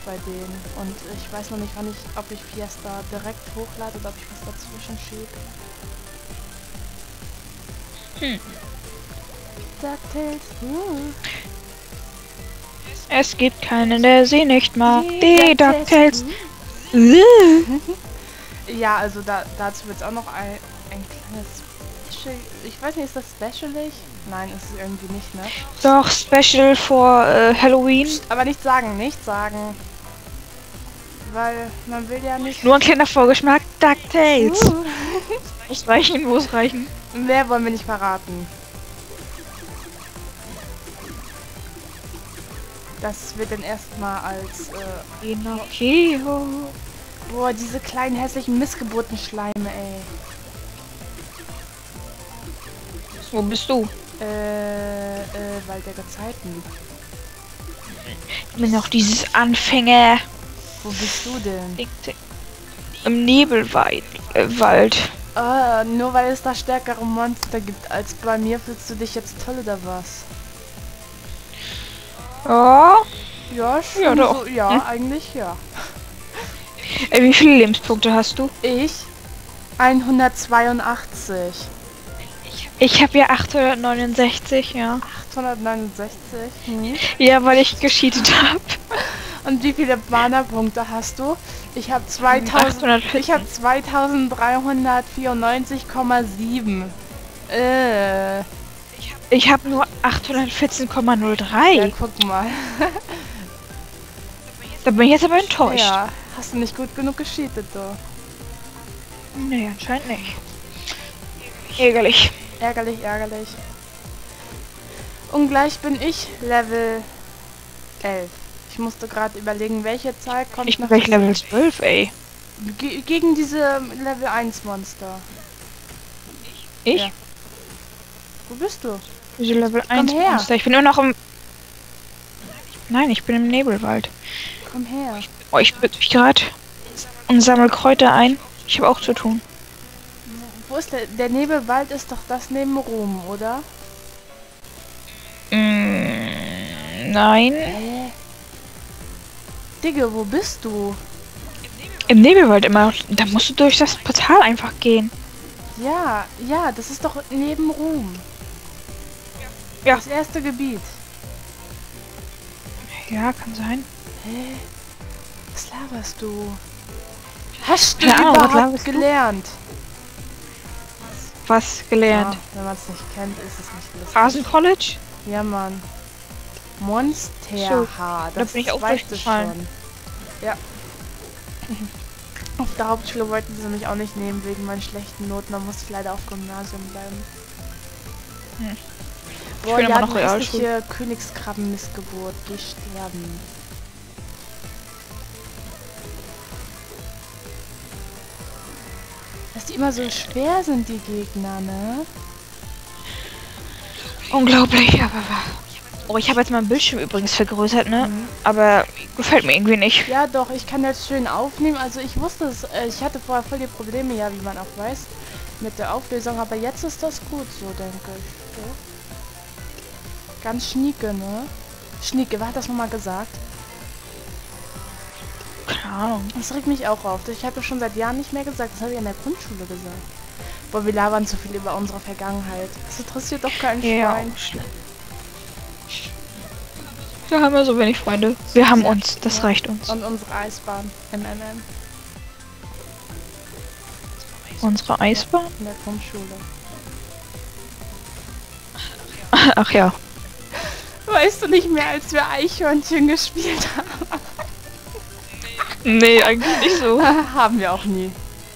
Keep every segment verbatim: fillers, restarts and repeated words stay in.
bei denen. Und ich weiß noch nicht, wann ich, ob ich Fiesta direkt hochlade oder ob ich was dazwischen schiebe. Hm. DuckTales. Uh. Es gibt keinen, der sie nicht mag. Die DuckTales. DuckTales. Uh. Ja, also da, dazu wird es auch noch ein, ein kleines Special. Ich weiß nicht, ist das specialig? Nein, ist es irgendwie nicht, ne? Doch, Special vor äh, Halloween. Aber nicht sagen, nicht sagen. Weil man will ja nicht... Nur ein kleiner Vorgeschmack. DuckTales. Uh. Muss reichen, muss reichen. Mehr wollen wir nicht verraten. Das wird dann erstmal als... Äh, Pinocchio. boah, diese kleinen hässlichen Missgeburtenschleime, ey. Wo bist du? Äh, äh, Wald der Gezeiten. Ich bin noch dieses Anfänger. Wo bist du denn? Im Nebelwald. Äh, Wald. Ah, nur weil es da stärkere Monster gibt als bei mir, fühlst du dich jetzt toll oder was? Ja. Ja, schon Ja, doch. so, ja, Hm? eigentlich ja. Äh, wie viele Lebenspunkte hast du? Ich? hundertzweiundachtzig. Ich habe ja achthundertneunundsechzig, ja. achthundertneunundsechzig? Hm. Ja, weil ich gescheatet habe. Und wie viele Mana-Punkte hast du? Ich habe zweitausend. Ich habe zweitausenddreihundertvierundneunzig Komma sieben. Äh. Ich habe nur achthundertvierzehn Komma null drei. Ja, guck mal. Da bin ich jetzt aber enttäuscht. Ja, hast du nicht gut genug gescheatet, du. Nee, anscheinend nicht. Ärgerlich. Ärgerlich, ärgerlich. Und gleich bin ich Level elf. Ich musste gerade überlegen, welche Zahl kommt Ich bin nach gleich diesem- Level zwölf, ey. Ge gegen diese Level eins Monster. Ich? Ja. Wo bist du? Diese Level eins her. Monster. Ich bin immer noch im... Nein, ich bin im Nebelwald. Komm her. Oh, ich bin mich gerade und sammle Kräuter ein. Ich habe auch zu tun. Wo ist der? Der Nebelwald ist doch das neben Rom, oder? Mm, nein. Hä? Digga, wo bist du? Im Nebelwald immer. Da musst du durch das Portal einfach gehen. Ja, ja, das ist doch neben Rom. Ja. Das erste Gebiet. Ja, kann sein. Hä? Was laberst du? Hast du Keine Ahnung, was überhaupt laberst du? gelernt? Was gelernt? Ja, wenn man es nicht kennt, ist es nicht lustig. Rasen College? Ja, Mann. Monsterhaar. da Das bin ich auch weißt du durchgefallen. schon. Ja. Auf der Hauptschule wollten sie mich auch nicht nehmen wegen meinen schlechten Noten. Da musste ich leider auf Gymnasium bleiben. Hm. Boah, bin ja, immer noch die Realschule. hässliche Königskrabben-Missgeburt. Die sterben. Dass die immer so schwer sind, die Gegner, ne? Unglaublich, aber... Oh, ich habe jetzt meinen Bildschirm übrigens vergrößert, ne? Mhm. Aber gefällt mir irgendwie nicht. Ja, doch, ich kann jetzt schön aufnehmen. Also ich wusste es, äh, ich hatte vorher voll die Probleme, ja, wie man auch weiß, mit der Auflösung. Aber jetzt ist das gut so, denke ich. So. Ganz schnieke, ne? Schnieke, wer hat das nochmal gesagt? Keine Ahnung. Das regt mich auch auf. Ich habe das schon seit Jahren nicht mehr gesagt. Das habe ich in der Grundschule gesagt. Boah, wir labern zu viel über unsere Vergangenheit. Das interessiert doch kein Ja, Schwein. auch schlimm. Wir haben ja so wenig Freunde. Wir haben uns, das Ja. reicht uns. Und unsere Eisbahn im M M Unsere Eisbahn? in der Grundschule. Ach ja. Weißt du nicht mehr, als wir Eichhörnchen gespielt haben? Nee, eigentlich nicht so. Haben wir auch nie.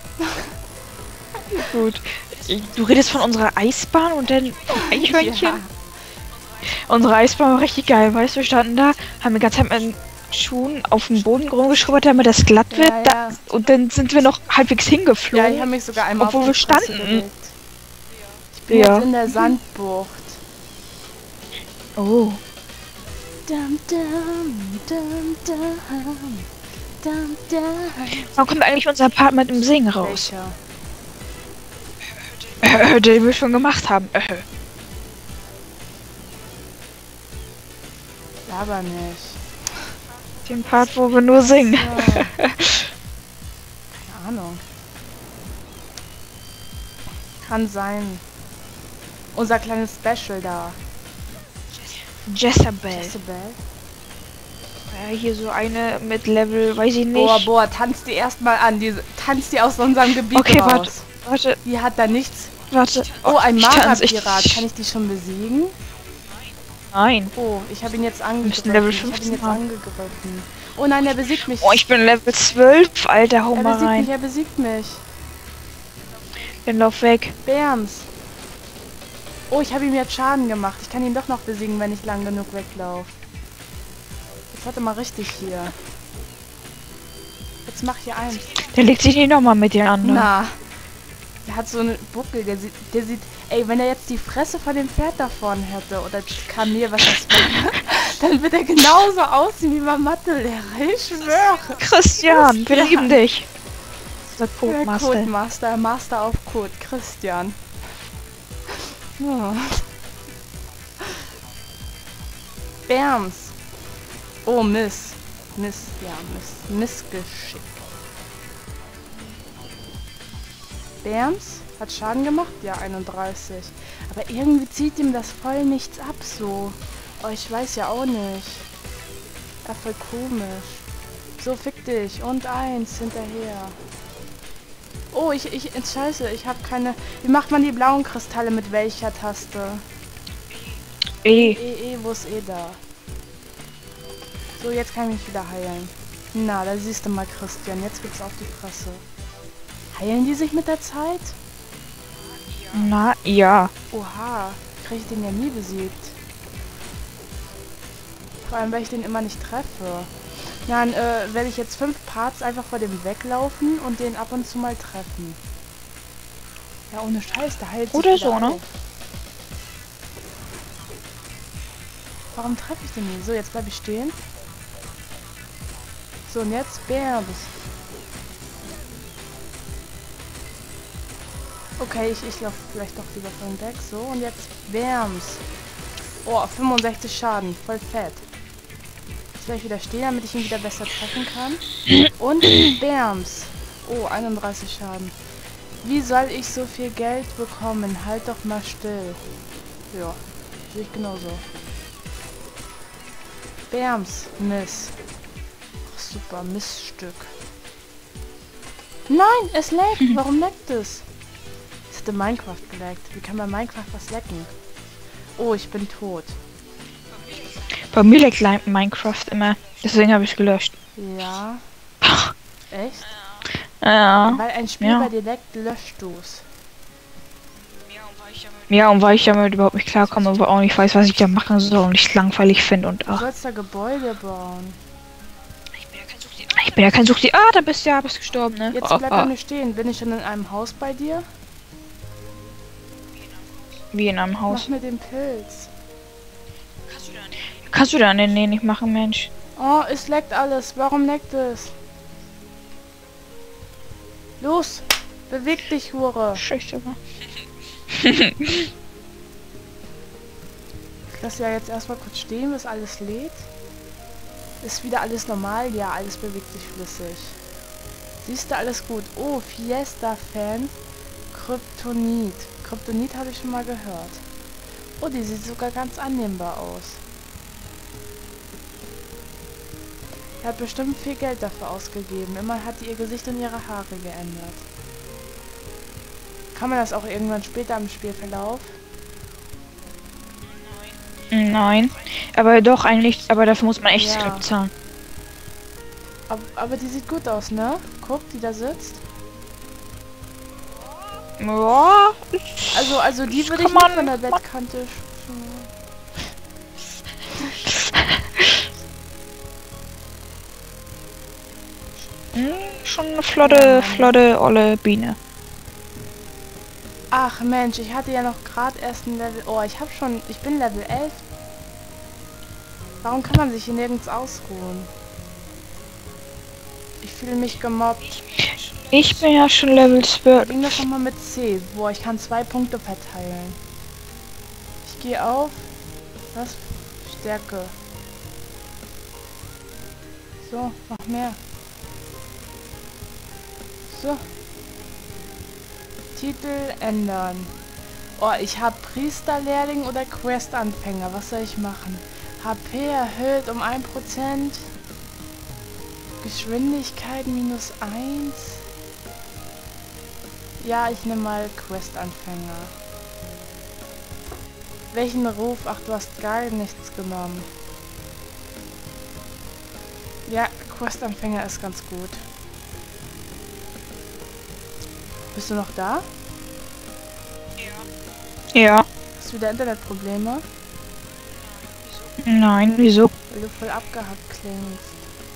Gut. Du redest von unserer Eisbahn und dann Eichhörnchen? Ja. Unsere Eisbahn war richtig geil, weißt du, wir standen da, haben die ganze Zeit mit den Schuhen auf dem Boden rumgeschrubbert, damit das glatt wird. Ja, Da, ja. und dann sind wir noch halbwegs Ja, hingeflogen. ich habe mich sogar einmal Obwohl auf wir die Fresse standen. gelegt. Ich bin Ja. jetzt in der Sandbucht. Oh. Dum, dum, dum, dum, dum, dum. Wann kommt eigentlich unser Part mit dem Singen raus? Welcher? Äh, den wir schon gemacht haben. Äh. Laber nicht. Den Part, wo wir nur singen. Ja. Keine Ahnung. Kann sein. Unser kleines Special da. Jezebel. Jezebel. Ja, hier so eine mit Level, weiß ich nicht. Boah, boah, tanzt die erstmal an. Die, tanzt die aus unserem Gebiet Okay, raus. warte, warte, Die hat da nichts. warte. Oh, ein ich tanz, ich- Mara-Pirat. Kann ich die schon besiegen? Nein. Oh, ich habe ihn jetzt müssten angegriffen. Level Ich habe ihn fünfzehn jetzt haben. angegriffen. Oh nein, er besiegt mich. Oh, ich bin Level zwölf, Alter, hau er mal besiegt rein. mich, er besiegt mich. Dann lauf weg. Bams. Oh, ich habe ihm jetzt Schaden gemacht. Ich kann ihn doch noch besiegen, wenn ich lang genug weglaufe. Jetzt warte mal richtig hier. Jetzt mach hier eins. Der legt sich nicht nochmal mit dir an. Ne? Na. Der hat so einen Buckel, der sieht, der sieht, ey, wenn er jetzt die Fresse von dem Pferd da vorne hätte, oder das Kamel, was das war, dann wird er genauso aussehen wie mein Mathelehrer. Ich schwöre. Christian, wir Christian. lieben dich. Der Der Codemaster. Codemaster, Master auf Code, Christian. Ja. Bams. Oh, Miss. Miss, ja, Miss. Missgeschick. Bams. Hat Schaden gemacht? Ja, einunddreißig. Aber irgendwie zieht ihm das voll nichts ab so. Oh, ich weiß ja auch nicht. Ja, voll komisch. So, fick dich. Und eins hinterher. Oh, ich, ich, scheiße, ich habe keine... Wie macht man die blauen Kristalle mit welcher Taste? Eh. E, E, wo ist E da? So, jetzt kann ich mich wieder heilen. Na, da siehst du mal, Christian. Jetzt gibt's auf die Fresse. Heilen die sich mit der Zeit? Na, ja. Oha, krieg ich den ja nie besiegt. Vor allem, weil ich den immer nicht treffe. Dann äh, werde ich jetzt fünf Parts einfach vor dem weglaufen und den ab und zu mal treffen. Ja, ohne Scheiß, der heilt sich Oder wieder so, ne? auf. Warum treffe ich den nie? So, jetzt bleibe ich stehen. So, und jetzt Bams. Okay, ich, ich laufe vielleicht doch lieber von weg. So, und jetzt Bams. Oh, fünfundsechzig Schaden. Voll fett. Jetzt werde ich wieder stehen, damit ich ihn wieder besser treffen kann. Und Bams. Oh, einunddreißig Schaden. Wie soll ich so viel Geld bekommen? Halt doch mal still. Ja, sehe ich genauso. Bams. Miss. Ach, super, Missstück. Nein, es leckt. Warum leckt es? Es hatte Minecraft geleckt. Wie kann man Minecraft was lecken? Oh, ich bin tot. Bei mir leckt Li- Minecraft immer. Deswegen habe ich gelöscht. Ja. Echt? Ja. Weil ein Spiel Ja. bei dir leckt, löscht du es. Ja, und weil ich damit überhaupt nicht klarkomme, aber auch nicht weiß, was ich da machen soll und ich langweilig finde und Du ach. sollst da Gebäude bauen. Ich bin ja kein Suchti. Ah, da bist du ja, bist gestorben, ne? Jetzt Oh, bleib oh. da nicht stehen. Bin ich schon in einem Haus bei dir? Wie in einem Haus. Mach mir den Pilz. Kannst du da nee, nee, nicht machen, Mensch. Oh, es leckt alles. Warum leckt es? Los, beweg dich, Hure. Scheiße. Ich lasse ja jetzt erstmal kurz stehen, bis alles lädt. Ist wieder alles normal? Ja, alles bewegt sich flüssig. Siehst du, alles gut. Oh, Fiesta-Fan. Kryptonit. Kryptonit habe ich schon mal gehört. Oh, die sieht sogar ganz annehmbar aus. Er hat bestimmt viel Geld dafür ausgegeben. Immerhin hat die ihr Gesicht und ihre Haare geändert. Kann man das auch irgendwann später im Spielverlauf? Nein. Aber doch eigentlich, aber dafür muss man echt Ja. Skript zahlen. Aber, aber die sieht gut aus, ne? Guck, die da sitzt. Ja. Also, also die Das würde kann ich nicht man- von der Bettkante sch- Hm, schon eine flotte, flotte, olle Biene. Ach Mensch, ich hatte ja noch gerade erst ein Level... Oh, ich habe schon... Ich bin Level elf. Warum kann man sich hier nirgends ausruhen? Ich fühle mich gemobbt. Ich bin ja schon Level zwölf. Ging das nochmal mit C. Boah, ich kann zwei Punkte verteilen. Ich gehe auf... Was? Stärke. So, noch mehr. So. Titel ändern. Oh, ich habe Priesterlehrling oder Questanfänger. Was soll ich machen? H P erhöht um ein Prozent. Geschwindigkeit minus eins. Ja, ich nehme mal Questanfänger. Welchen Ruf? Ach, du hast gar nichts genommen. Ja, Questanfänger ist ganz gut. Bist du noch da? Ja. Hast du wieder Internetprobleme? Nein, wieso? Weil du voll abgehackt klingst.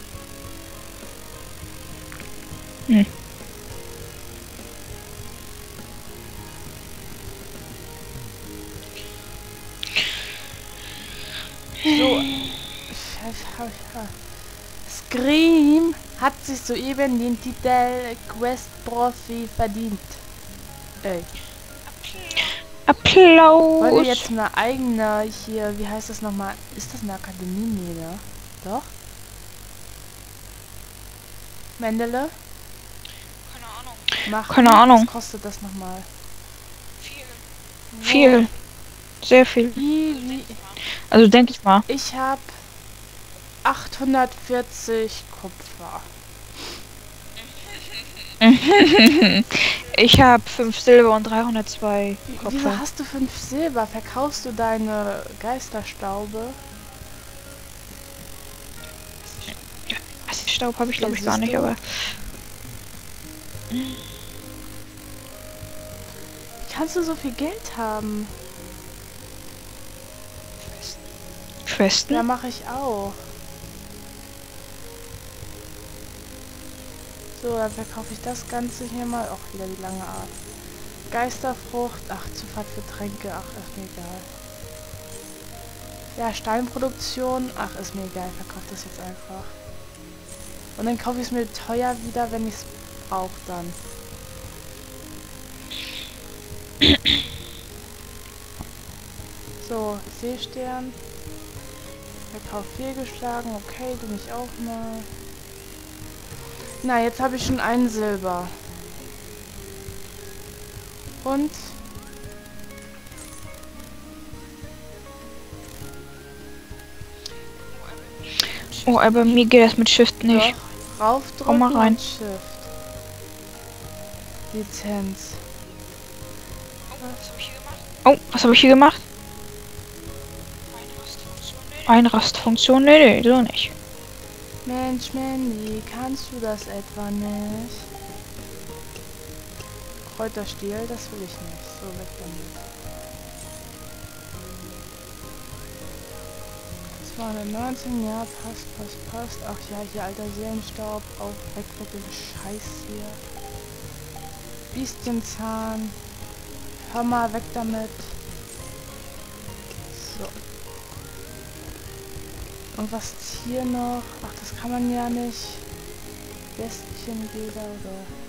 Hm. So. Scream hat sich soeben den Titel Quest Profi verdient. Ey. Applaus! Wollen wir jetzt eine eigene hier, wie heißt das nochmal? Ist das eine Akademie? Nee, ne? Doch? Mendele? Keine Ahnung. Machen. Keine Ahnung. Was kostet das nochmal? Viel. Viel. Sehr viel. Wie, wie? Also denke ich mal. Ich habe achthundertvierzig Kupfer. Ich habe fünf Silber und dreihundertzwei Wieso Kupfer. hast du fünf Silber? Verkaufst du deine Geisterstaube? Was, Staub habe ich glaube Ja, ich gar siehst nicht, du? aber... Wie kannst du so viel Geld haben? Questen? Ja, mache ich auch. So, dann verkaufe ich das Ganze hier mal. Auch wieder die lange Art. Geisterfrucht. Ach, Zufahrt für Tränke. Ach, ist mir egal. Ja, Steinproduktion. Ach, ist mir egal. Ich verkaufe das jetzt einfach. Und dann kaufe ich es mir teuer wieder, wenn ich es brauche dann. So, Seestern. Verkauf fehlgeschlagen. Okay, du mich auch mal. Na, jetzt habe ich schon einen Silber. Und? Oh, aber mir geht das mit Shift nicht. Doch, raufdrücken mal rein. und Shift. Lizenz. Oh, was habe ich hier gemacht? Oh, was habe ich hier gemacht? Einrastfunktion. Nee, Einrastfunktion? Nee, nee, so nicht. Mensch, Mandy, kannst du das etwa nicht? Kräuterstiel, das will ich nicht. So, weg damit. zweihundertneunzehn, ja, passt, passt, passt. Ach ja, hier alter Seelenstaub, auch weg mit dem Scheiß hier. Biestienzahn. Hör mal, weg damit. So. Und was ist hier noch? Ach, das kann man ja nicht. Bestienbilder oder...